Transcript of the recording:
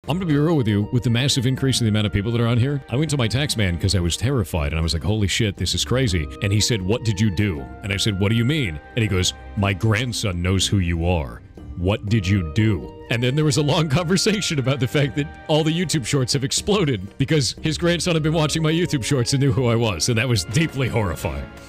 I'm gonna be real with you, with the massive increase in the amount of people that are on here, I went to my tax man because I was terrified and I was like, holy shit, this is crazy. And he said, what did you do? And I said, what do you mean? And he goes, my grandson knows who you are. What did you do? And then there was a long conversation about the fact that all the YouTube shorts have exploded because his grandson had been watching my YouTube shorts and knew who I was, and that was deeply horrifying.